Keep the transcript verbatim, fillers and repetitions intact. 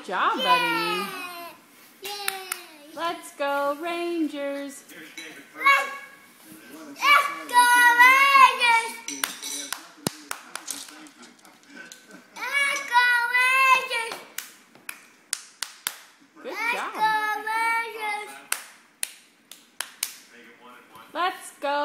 Good job, buddy. Let's go, Rangers. Let's, let's go, Rangers. Let's go, Rangers. Good Let's job. go, Rangers. Let's go.